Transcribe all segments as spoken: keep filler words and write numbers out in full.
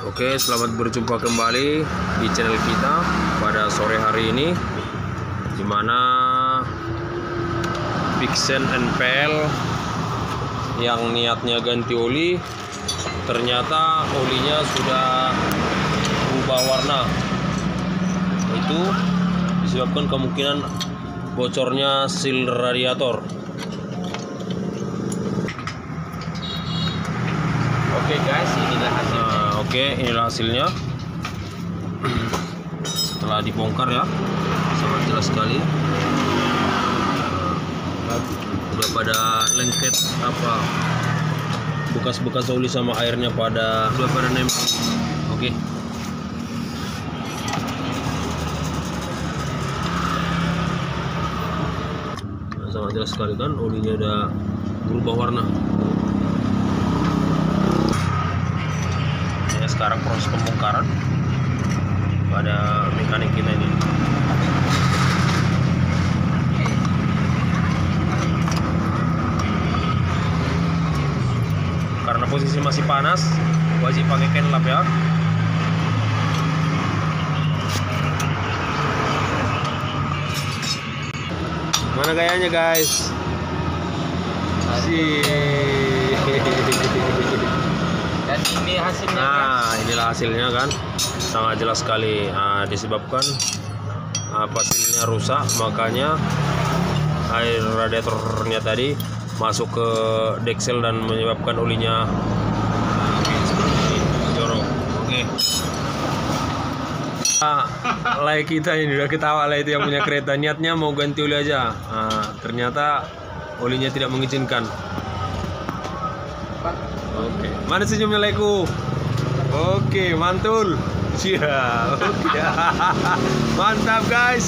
Oke, selamat berjumpa kembali di channel kita pada sore hari ini, dimana Vixen N P L yang niatnya ganti oli, ternyata olinya sudah berubah warna. Itu disebabkan kemungkinan bocornya seal radiator. Oke guys, inilah hasilnya. Nah, oke, inilah hasilnya. Setelah dibongkar ya, sangat jelas sekali. Udah pada lengket apa bekas-bekas oli sama airnya pada udah pada nempel. Oke. Nah, sangat jelas sekali kan, olinya udah berubah warna. Sekarang proses pembongkaran pada mekanik kita ini. Karena posisi masih panas, wajib pakai kenlap ya. Mana gayanya guys? Si Dan ini hasilnya. Nah, inilah hasilnya kan, sangat jelas sekali. Nah, disebabkan nah, pasilnya rusak, makanya air radiatornya tadi masuk ke deksel dan menyebabkan olinya jorok. Oke. Nah, lay kita ini udah ketawa lah, itu yang punya kereta niatnya mau ganti oli aja. Nah, ternyata olinya tidak mengizinkan. Oke, mana senyumnya Leku? Oke, mantul. Siap. Oke. Mantap guys.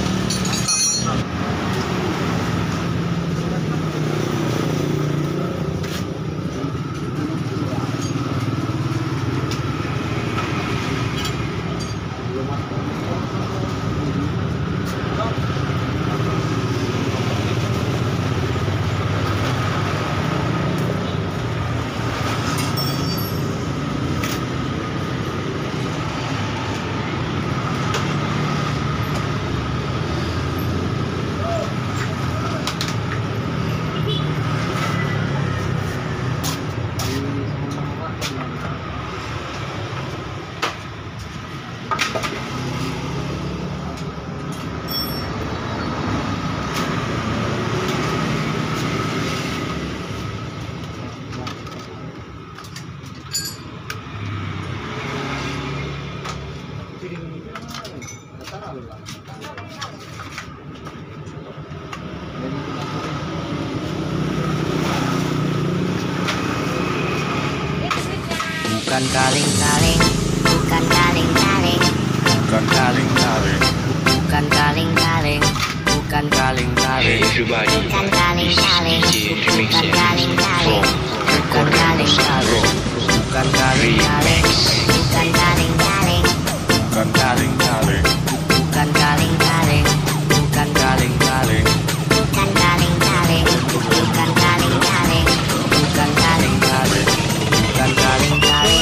Bukan kaleng-kaleng, bukan kaleng-kaleng, Bukan kaleng-kaleng, bukan kaleng-kaleng, bukan kaleng-kaleng, everybody, bukan kaleng-kaleng, bukan kaleng-kaleng, bukan kaleng-kaleng, bukan kaleng-kaleng, bukan kaleng-kaleng, bukan kaleng-kaleng, bukan kaleng-kaleng, bukan kaleng-kaleng, bukan kaleng-kaleng, bukan kaleng-kaleng, bukan kaleng-kaleng, bukan kaleng-kaleng,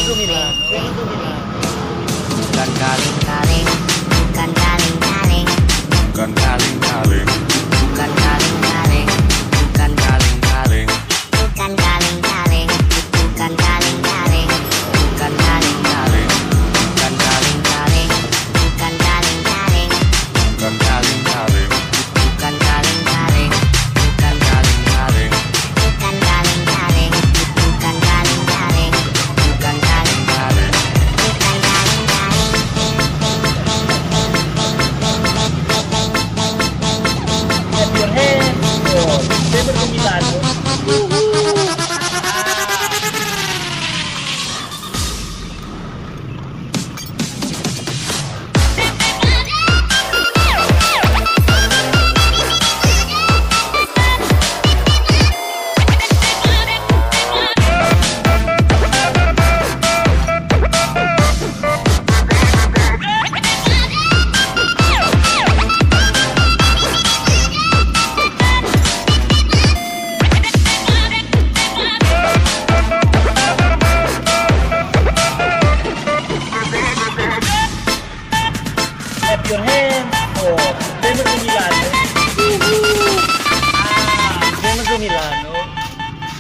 bukan kaleng-kaleng, bukan kaleng-kaleng, bukan kaleng-kaleng, bukan kaleng-kaleng, bukan kaleng-kaleng,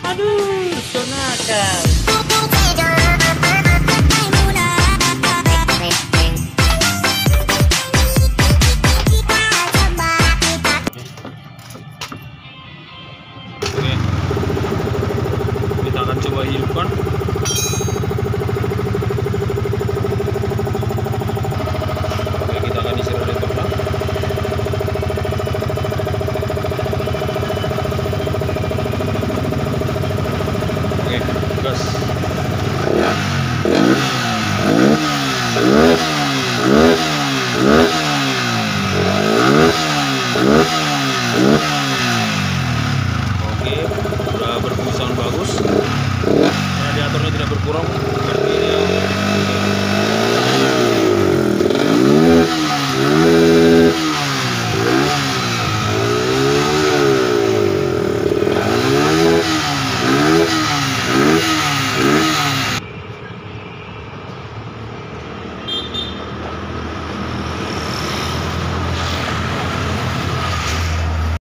Aduh, so nakal. Oke, kita akan coba hidupkan.